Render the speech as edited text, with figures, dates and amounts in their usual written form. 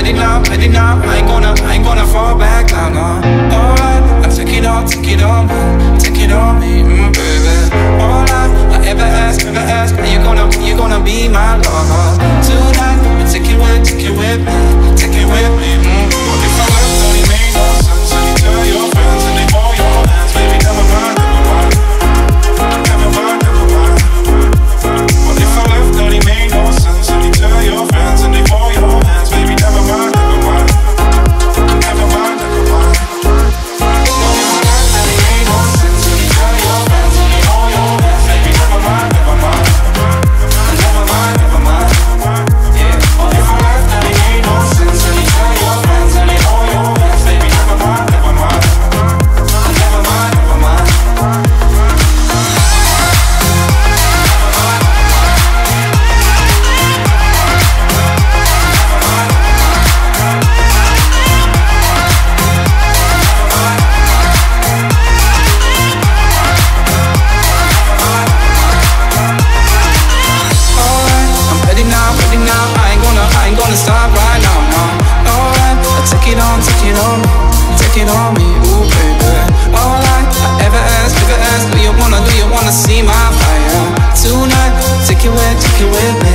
ready now. I ain't gonna fall back now, no. Alright, I take it all on me, baby. All I ever ask, are you gonna be my lover? Tonight, take it with me, What if I left, only made no sense? And you tell your friends and they hold your hands, baby, never mind. What if I left, only made no sense? And you tell your friends and they hold your hands, baby, never mind. Stop right now, no. Alright, take it on me, ooh baby. Alright, I ever ask, do you wanna see my fire? Tonight, take it with me.